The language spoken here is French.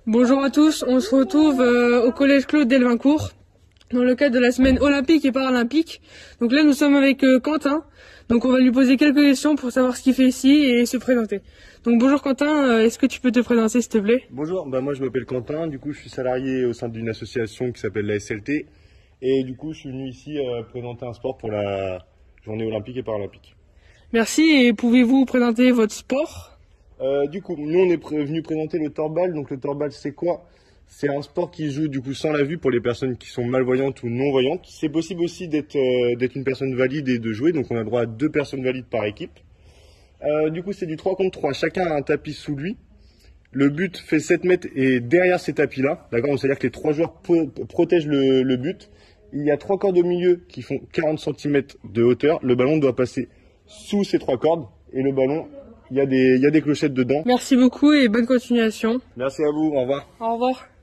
Bonjour à tous, on se retrouve au collège Claude Delvincourt dans le cadre de la semaine olympique et paralympique. Donc là nous sommes avec Quentin, donc on va lui poser quelques questions pour savoir ce qu'il fait ici et se présenter. Donc bonjour Quentin, est-ce que tu peux te présenter s'il te plaît? Bonjour, moi je m'appelle Quentin, du coup je suis salarié au sein d'une association qui s'appelle la SLT et du coup je suis venu ici présenter un sport pour la journée olympique et paralympique. Merci, et pouvez-vous présenter votre sport? Du coup, nous on est venu présenter le torbal. Donc le torbal c'est quoi? C'est un sport qui joue du coup sans la vue pour les personnes qui sont malvoyantes ou non-voyantes. C'est possible aussi d'être une personne valide et de jouer, donc on a droit à 2 personnes valides par équipe. Du coup c'est du 3 contre 3, chacun a un tapis sous lui. Le but fait 7 mètres et derrière ces tapis là, d'accord, c'est-à-dire que les 3 joueurs protègent le but. Il y a 3 cordes au milieu qui font 40 cm de hauteur. Le ballon doit passer sous ces 3 cordes et le ballon, il y a des clochettes dedans. Merci beaucoup et bonne continuation. Merci à vous, au revoir. Au revoir.